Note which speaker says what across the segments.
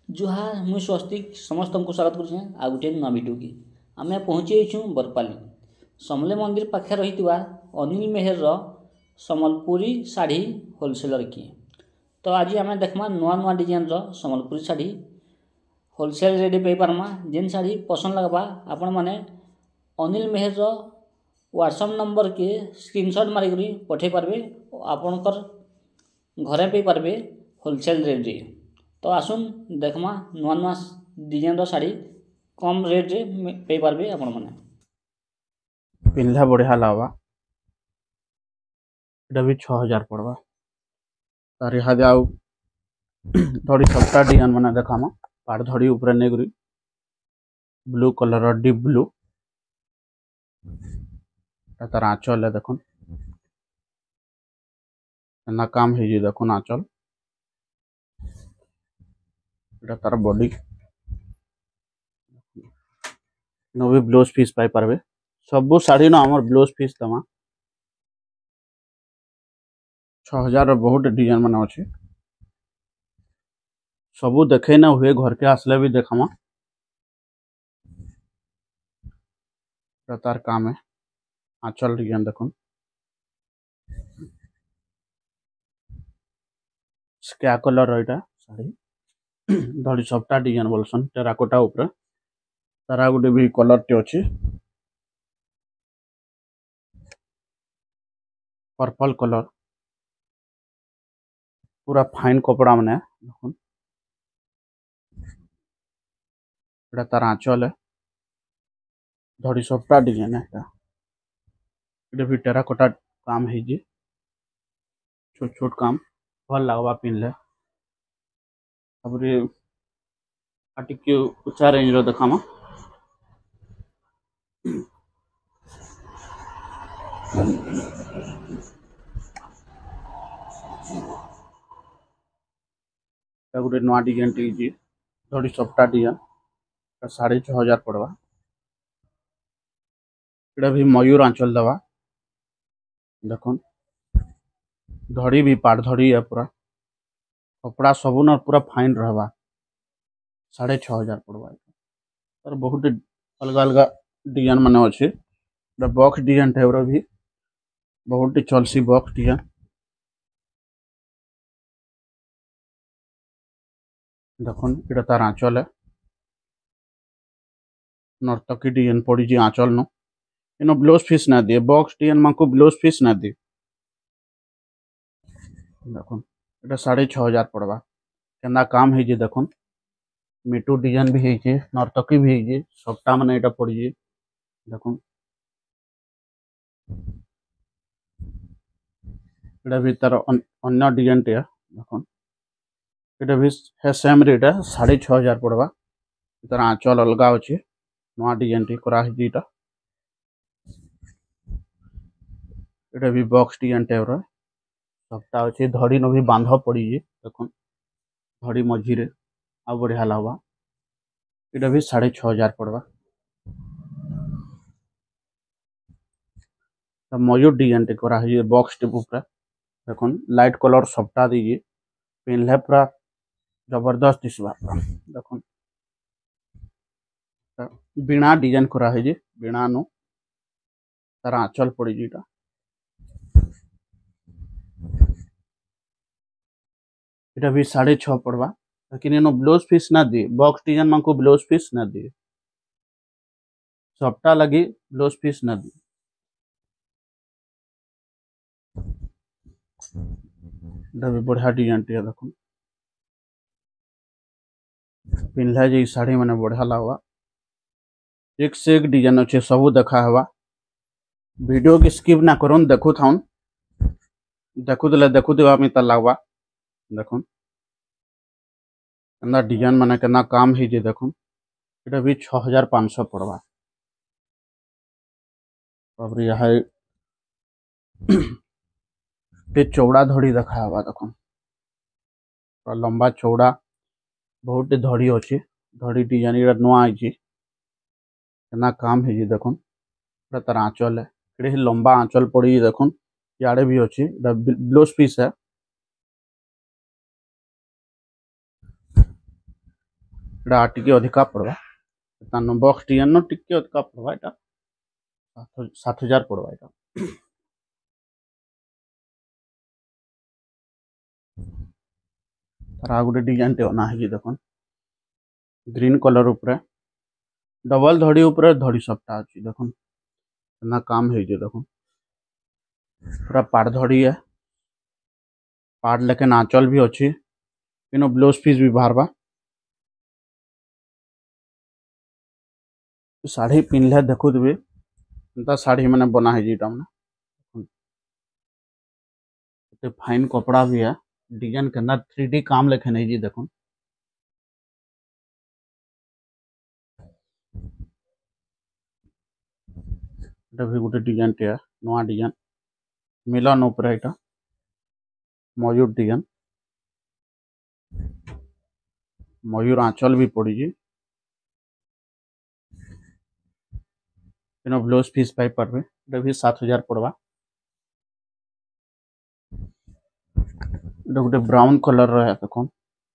Speaker 1: जुहार मुई स्वस्तिक समस्त को स्वागत करुँ आ गोटे नुआ भिडियो की आम पहुँची बरपाली समले मंदिर पाखे रही अनिल मेहर समलपुरी शाढ़ी होलसेलर किए। तो आज आम देखमा नुआ नुआ design Sambalpuri sari wholesale rate पे पार्मा। जेन शाढ़ी पसंद लगवा आपण मैंने अनिल मेहर व्हाट्सएप नंबर के स्क्रीनशॉट मारिक पठे पारे आपणकर घरे पे पारे होलसेल रेट रे। तो आसुन देखमा नुआ नुआ डिजाइन शाढ़ी कम रेट रे पे पारे आपण मैंने
Speaker 2: पिंधा बढ़िया लगवा। एटा भी 6000 पड़वा। तार इहादे आउ थोड़ी सस्ता डिजाइन मैंने देखामा। पाड़ धड़ी ऊपर नेगरी ब्लू कलर डीप ब्लू तार आंचल है देखुन ना काम है देखुन आंचल एटा तार बॉडी नो भी ब्लाउज पीस पाई पारबे। सबु साड़ी न हमर ब्लाउज पीस दमा 6000 बहुत डिजाइन माने अछि। सबु देखे ना हुए घर के आसले भी देखामा। तार काम है आंचल डिजाइन देखुन स्क्या कलर रहा शाड़ी धड़ी सबटा डिजाइन बोलसन टेराकोटा ऊपर तारा गोटे भी कलर टे अछि पर्पल कलर पूरा फाइन कपड़ा माने देखुन एटा तार आंचल है धड़ी सबटा डिजाइन है एटा भी टेराकोटा काम है जी छोट छोट काम भल लगवा पिनले। तापरे आटिके ऊंचा रेंज रो देखामा गोटे नुआ डिजाइन टी जी धड़ी सबटा डिजाइन 6500 पड़वा। एटा भी मयूर आंचल दवा देखुन धड़ी भी पाड़ धड़ी है पूरा कपड़ा सबू न पूरा फाइन रहवा 6500 पड़वा। तार बहुत अलग अलग डिजाइन माने अच्छे बॉक्स डिजाइन टाइप रो भी बहुत चलसी बॉक्स डिजाइन देखुन एटा तार आंचल है नर्तकी डिजाइन पड़ी जी आंचल न इन ब्लाउज पीस ना दिए बॉक्स डिजाइन मांको ब्लाउज पीस ना दिए देखुन एटा 6500 पड़वा। केना काम है जी देखुन मिटू डिजाइन भी है जी नर्तकी भी है जी सबटा माने एटा पड़ी जी देखुन एटा भी तार अन्य डिजाइन टे देखुन एटा भी है सेम रेट है 6500 पड़वा। तार आंचल अलगा अच्छे नुआ डिजाइन टी करा है जीटा एटा भी बॉक्स डिजाइन टाइप रो सबटा अच्छे धड़ी न भी बांध पड़ी जी देखुन धड़ी मझी रे आ बढ़िया लगवा एटा भी 6500 पड़वा। मयूर डिजाइन टे करा है बॉक्स टे ऊपर देखुन लाइट कलर सबटा दीजिए पिनले पूरा जबरदस्त दिसवा देखुन बिना डिजाइन करा है जी बिना नु तार आंचल पड़ी जीटा एटा भी 6.5 पड़वा। लेकिन इन ब्लाउज पीस ना दिए बॉक्स डिजाइन मान को ब्लाउज पीस ना दिए सबटा लगी ब्लाउज पीस ना दिए एटा भी बढ़िया डिजाइन टे देखुन पिनला जे साड़ी माने बढ़िया लगवा एक से एक डिजाइन अच्छे सबू देखा हवा वीडियो की स्किप ना करूँ देखु थाउन देखु देले देखु देवा मिता लगवा देखुन केना डिजाइन माने केना काम है जे देखुन एटा भी 6500 पड़वा। तापर यह पे चौड़ा धड़ी देखा हवा देखुन लंबा चौड़ा बहुत धड़ी अच्छे धड़ी डिजाइन एटा नुआ आई केना काम है जी देखुन तार आंचल है एटे लंबा आंचल पड़ी देखुन याड़े भी अच्छी ब्लाउज पीस है एटा टिके अधिका पड़वा तानो बॉक्स डिजाइन नो टिके अधिका पड़वा एटा 7,000 पड़वा एटा। तार आ गुटे डिजाइन टे बना है देखन ग्रीन कलर ऊपर डबल धड़ी ऊपर धड़ी सबटा अछि देखन ना काम है जे देखन पूरा पाड़ धड़ी है पाड़ लेकिन आंचल भी अच्छी इनो ब्लाउज पीस भी बाहरबा साड़ी पिनले देखु देबे एंता साड़ी माने बना है जीटा माने ते फाइन कपड़ा भी है डिजाइन के अंदर 3D काम लेखन है जी देखो एटा भी गोटे डिजाइन टे नवा डिजाइन मिलन ऊपर एटा मयूर डिजाइन मयूर आंचल भी पड़ी जी इनो ब्लाउज पीस पाई परबे एटा भी 7,000 पड़वा। एटा गोटे ब्राउन कलर रहे देखो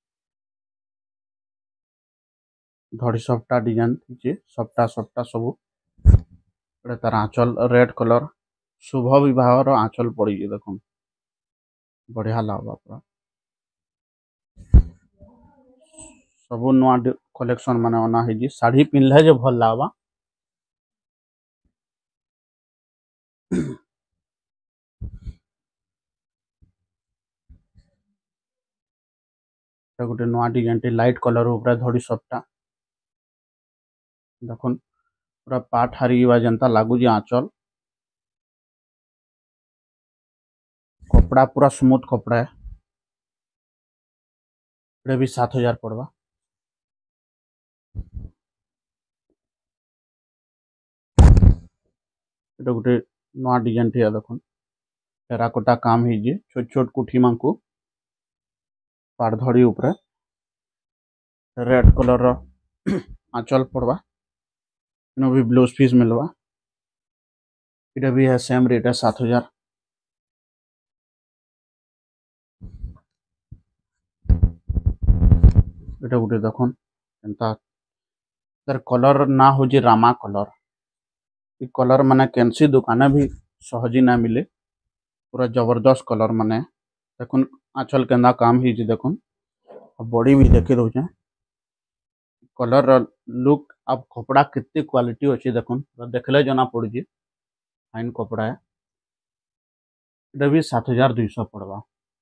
Speaker 2: धड़ी सबटा डिजाइन जे सबटा सबटा सब एटा तार आंचल रेड कलर शुभ विवाह रो आंचल पड़ी जे देखो बढ़िया लागबा पूरा सब नवा कलेक्शन माने ओना है जी साड़ी पिनले जे भल लागबा गोटे नवा डिजाइन टे लाइट कलर ऊपर धड़ी सबटा देखन पूरा पाट हारी जनता लागू जे आंचल कपड़ा पूरा स्मूथ कपड़ा है ये भी 7,000 पड़वा। एटा गोटे नवा डिजाइन टे देखन टेराकोटा काम है जे छोट छोट कुठी मांको पाड़ धड़ी ऊपर रेड कलर रो आंचल पड़वा इनो भी ब्लाउज पीस मिलवा इटा भी है सेम रेट है 7,000। एटा गोटे देखन एंता तार कलर ना हो जे रामा कलर ई कलर माने कैंसी दुकान भी सहजी ना मिले पूरा जबरदस्त कलर माने देखन आंचल केंदा काम ही जे देखन बॉडी भी देखे दउचे कलर लुक अब कपड़ा कितनी क्वालिटी अच्छी देखन देखले जना पड़ी जे फाइन कपड़ा है एटा भी 7,200 पड़वा।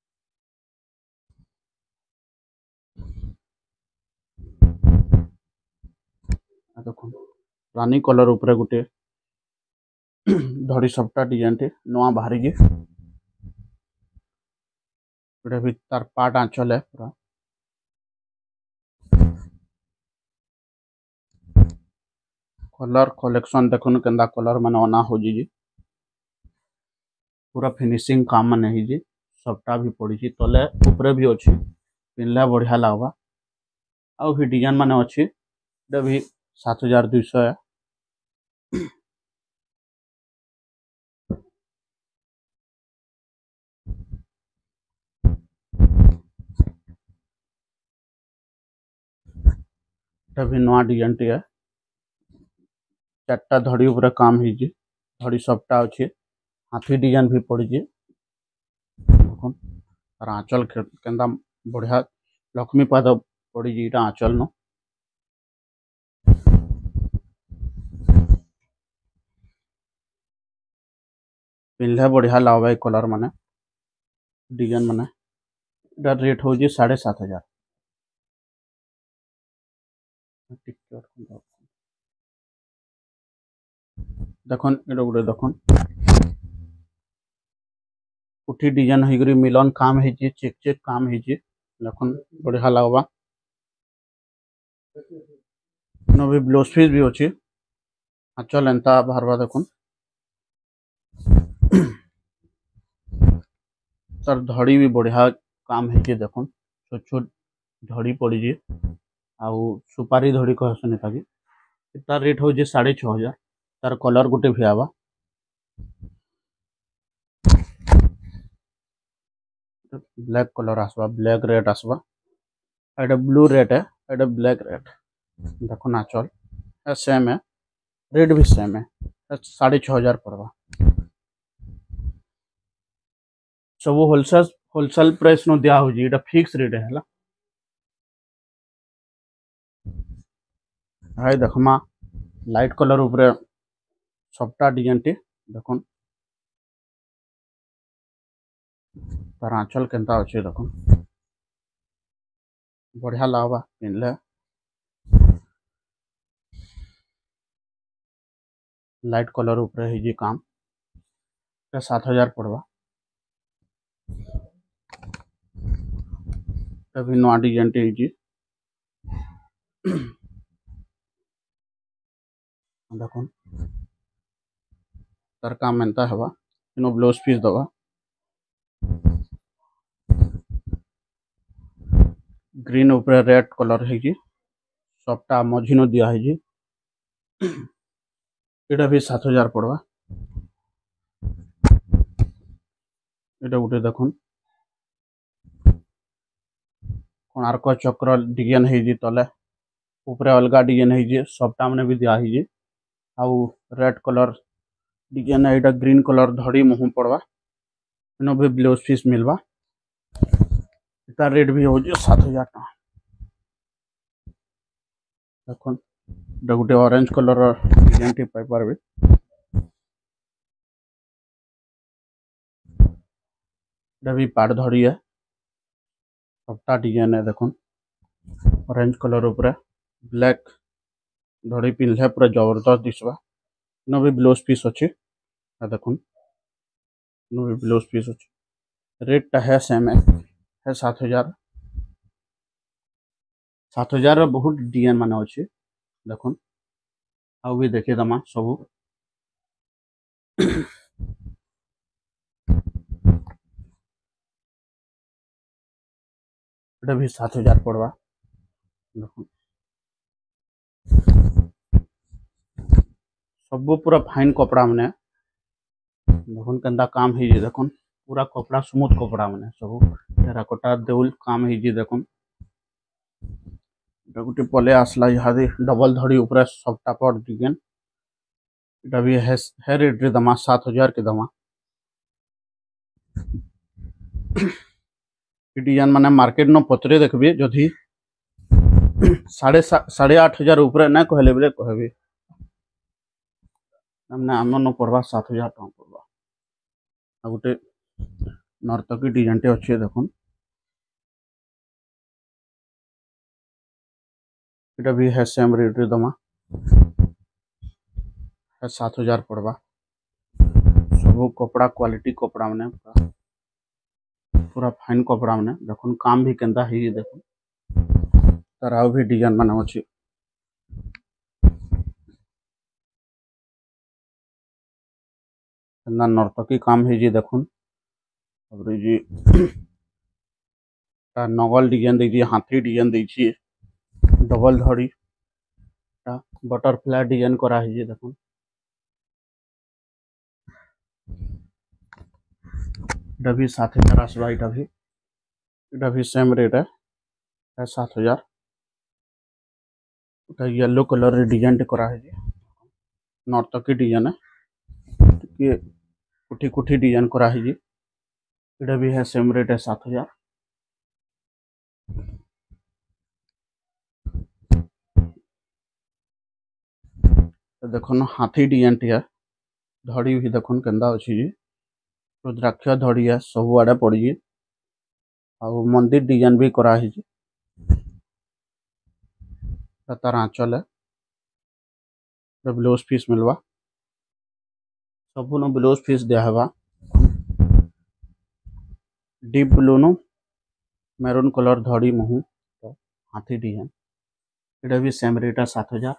Speaker 2: देखो रानी कलर ऊपर गोटे धड़ी सबटा डिजाइन टे नवा बाहरी जे एटा भी तार पाट आंचल है पूरा कलर कलेक्शन देखन केंदा कलर माने ओना हो जी पूरा फिनिशिंग काम माने ही जे सबटा भी पड़ी जी तले ऊपर भी अच्छी पिनला बढ़िया लागबा आ भी डिजाइन माने अच्छी एटा भी 7,200 है। एटा भी नवा डिजाइन टे है चारटा धड़ी ऊपर काम ही जे धड़ी सबटा अच्छे हाथी डिजाइन भी पड़ी जे देखन तार आंचल केंदा बढ़िया लक्ष्मी पाद पड़ी जे इटा आंचल न पिनले बढ़िया लागबा ए कलर माने डिजाइन माने एटा रेट हो जे 7,500। देखन एटा गोटे देखन कुठी डिजाइन होइकरी मिलन काम है जे चेक चेक काम है जे देखन बढ़िया लागबा नो भी ब्लाउज पीस भी अच्छी आंचल एंता बाहरबा देखन तार धड़ी भी बढ़िया काम है जे देखन छोट छोट धड़ी पड़ी जे आउ सुपारी धड़ी कहसन ताकि तार रेट हो जे 6,500 तार कलर गोटे भी आवा ब्लैक कलर आसवा ब्लैक रेड आसवा एटा ब्लू रेड है एटा ब्लैक रेड देखो आंचल सेम है, रेट भी सेम है, 6,500 पड़वा। सब होलसेल प्राइस नो दिया हो जी, फिक्स रेट है। हाय देखमा लाइट कलर ऊपर सबटा डिजाइन टी देखो, तार आंचल केनता अच्छे देखो, बढ़िया लगवा पिनले। लाइट कलर ऊपर है जी काम, 7,000 पड़वा। अभी नवा डिजाइन टी जी देखो, तार काम एंता हवा, इनो ब्लाउज पीस दवा, ग्रीन ऊपर रेड कलर है जी, सबटा मझिनो दिया है जी, एटा भी 7,000 पड़वा। एटा गोटे देखो कोणार्क चक्र डिजाइन है जी, तले ऊपर अलग डिजाइन है जी, सबटा मैंने भी दिया है जी। आउ रेड कलर डिजाइन है, ग्रीन कलर धड़ी मुँह पड़वा, इनो भी ब्लाउज पीस मिलवा। इसका रेट भी हो 7,000 टका। देखो गोटे ऑरेंज कलर डिजाइन टी पाई पारबे, भी पाड़ धड़ी है, सबटा डिजाइन है देखो, ऑरेंज कलर ऊपर ब्लैक धड़ी पिंधले पूरा जबरदस्त दिसवा। इनो भी ब्लाउज पीस अच्छे देखो, इनो भी ब्लाउज पीस अच्छे, रेट टा है सेम है 7,000। 7,000 बहुत डिजाइन मान अच्छे देखो, आउ भी देखिए दमा सबू एटा भी 7,000 पड़वा। देखो सब पूरा फाइन कपड़ा मैंने देखो केंता काम है जी, देखो पूरा कपड़ा स्मूथ कपड़ा मैंने सब टेराकोटा देउल काम है जी। देखो गोटे पले आसला इहादे डबल धड़ी ऊपर सबटा पड़ डिजाइन, एटा भी है रेट रे दमा 7,000 के दमा। डिजाइन माने मार्केट न पत्रे देखबे जदि 8,500 ऊपर ना कहले बेले कहबे हमने आम न पड़वा 7,000 टका पड़वा। आ गोटे नर्तकी डिजाइन टे अच्छे देखो, एटा भी है सेम रेट रे दमा, है 7,000 पड़वा। सब कपड़ा क्वालिटी कपड़ा मैंने पूरा फाइन कपड़ा मैंने देखो, काम भी केंता है ये देखो, तार आउ भी डिजाइन माने अच्छे, नर्तकी काम है जी। देखो जी नगल डिजाइन दे हाथी डिजाइन दे डबल धड़ी बटरफ्लाई डिजाइन करा है देखो, एटा भी 7,000 आसवा। एटा भी सेम रेट है 7,000। येलो कलर डिजाइन करा है नर्तकी डिजाइन है, कुठी कुठी डिजाइन करा है, एटा भी है सेम रेट है 7,000। देखो न हाथी डिजाइन टी है, धड़ी भी देखो केंदा अच्छी जी, रुद्राक्ष धड़ी है सब आड़े पड़ी, आउ मंदिर डिजाइन भी करा है, तार आंचल है, ब्लाउज पीस मिलवा, सब ब्लाउज पीस दिया deep blue no maroon colour धड़ी मुँह हाथी डिजाइन, एटा भी सेम रेट है 7,000।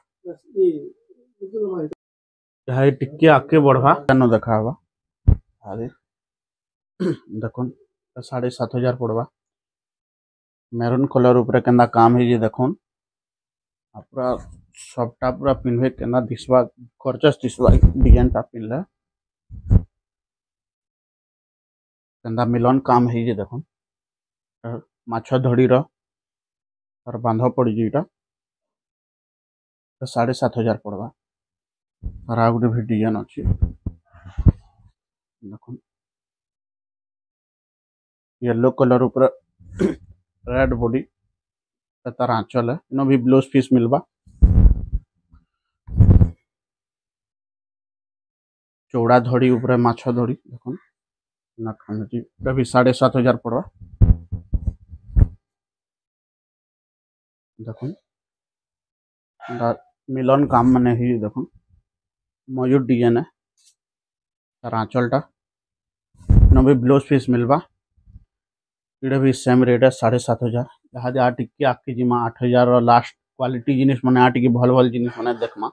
Speaker 2: यहाँ टिके आके बढ़वा न देखा हवा आदि देखो 7,500 पड़वा। मेरून कलर ऊपर केंदा काम है जी देखो, पूरा सबटा पूरा पिन्हे केंदा दिसवा खर्चस दिसवा डिजाइन टा पिनले केंदा मिलन काम है जी देखो, माछ धड़ी रो बांध पड़ी जी। 7,500 पड़वा। और आ गोटे भी डिजाइन अच्छी देखो येलो कलर ऊपर रेड बॉडी तार आंचल है इन भी ब्लाउज पीस मिलवा। चौड़ा धड़ी ऊपर माछ धड़ी देखो भी 7,500 पड़वा। देखो मिलन काम माने ही देखो मयूर डिजाइन है तार आंचलटा इन भी ब्लाउज पीस मिलवा। इधर भी सेम रेट है 7,500। यहाँ आ टिके आके जिमा 8,000 लास्ट क्वालिटी जिनिस माने आ टिके भल भल जिनिस माने देखमा।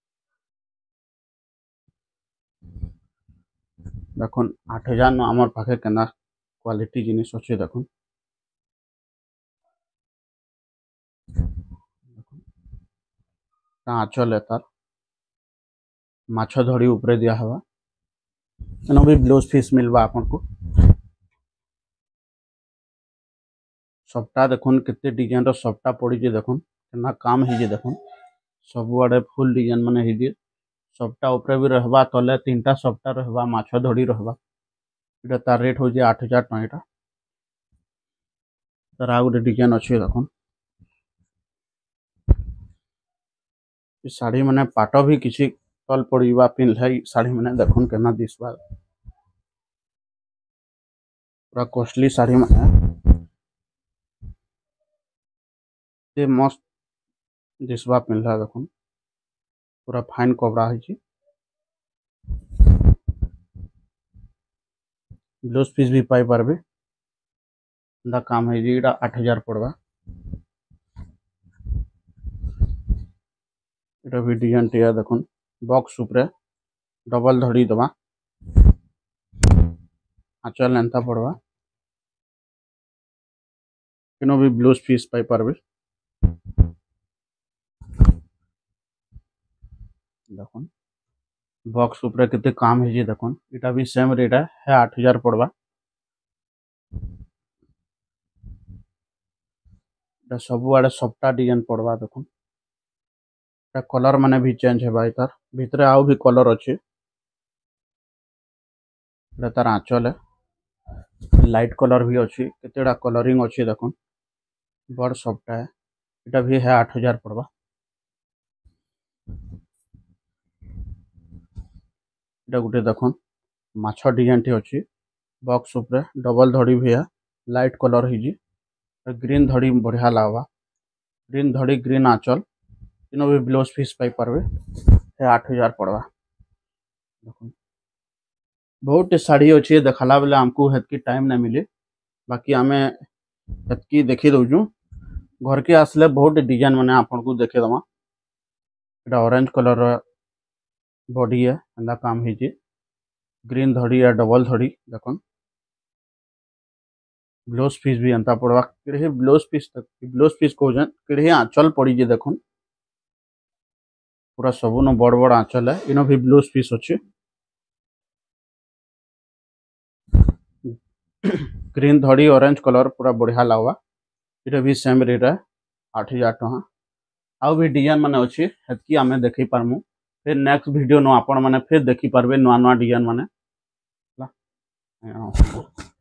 Speaker 2: देखो 8,000 न आमर पाखे केना क्वालिटी जिनिस अच्छे देखो आंचल है तार माछ धड़ी ऊपर दिया हवा इन भी ब्लाउज पीस मिलवा आपन को। सबटा देखुन केते डिजाइन रो सबटा पड़ी जे देखुन केना काम ही जे देखुन सब आड़े फुल डिजाइन माने ही जे सबटा ऊपर भी रहबा तले तीनटा सबटा रहबा माछ धड़ी रहबा। इटा तार रेट हो जे 8,000 टଙ୍କା। तार आ गोटे डिजाइन अच्छे देखुन साड़ी माने पाट भी किसी तल पड़ीबा पिंधले साड़ी माने देखुन केना दिसबा पूरा कॉस्टली साड़ी माने ते मस्त दिसबा पिंधला देखुन पूरा फाइन कपड़ा है। ब्लाउज पीस भी पाई पारबे काम है 8,000 पड़वा। इटा भी डिजाइन टिया देखुन बॉक्स ऊपर डबल धड़ी दबा आंचल एंता पड़वा इन भी ब्लाउज पीस पाई पारबे। देखुन बॉक्स ऊपर केते काम है जे देखुन इटा भी सेम रेट है 8,000 पड़वा। सब आड़े सबटा डिजाइन पड़वा देखुन कलर माने भी चेंज है भाई तार भितरे आउ भी कलर अच्छे तार आंचल है लाइट कलर भी अच्छी केतेड़ा कलरिंग अच्छे देखुन बड़ सबटा है इटा भी है 8,000 पड़वा। इटा गोटे देखुन माछ डिजाइन टी अच्छी बॉक्स ऊपर डबल धड़ी भी है लाइट कलर ही ग्रीन धड़ी बढ़िया लगवा ग्रीन धड़ी ग्रीन आंचल इन भी ब्लाउज पीस पाई पारबे 8,000 पड़वा। देखुन बहुत साड़ी अच्छे देखला बेले आमको हेतकी टाइम नहीं मिले बाकी आमे हेतकी देखी दउजु घर के आसले बहुत डिजाइन माने आपन को देखे दमा। इटा ऑरेंज कलर बॉडी है अंदा काम ही जे ग्रीन धड़ी है डबल धड़ी देखुन ब्लाउज पीस भी अंता पड़वा किड़े ब्लाउज पीस कहउछन किड़े आंचल पड़ी जे देखुन पूरा सबुन बड़ बड़ आंचल है इन भी ब्लाउज पीस अच्छे ग्रीन धड़ी ऑरेंज कलर पूरा बढ़िया लगवा। इटा भी सेम रेट है 8,000 टଙ୍କା। आउ भी डिजाइन माने अच्छे हेतकी आमे देखी पारमु फिर नेक्स्ट वीडियो न आपण माने फिर देखी पारबे नुआ नुआ डिजाइन माने।